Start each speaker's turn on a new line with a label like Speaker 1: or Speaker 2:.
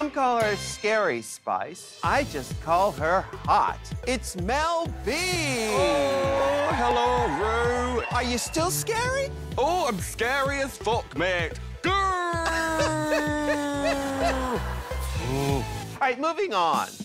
Speaker 1: Some call her Scary Spice. I just call her hot. It's Mel B.
Speaker 2: Oh, hello, Roo.
Speaker 1: Are you still scary?
Speaker 2: Oh, I'm scary as fuck, mate. Grrr.
Speaker 1: All right, moving on.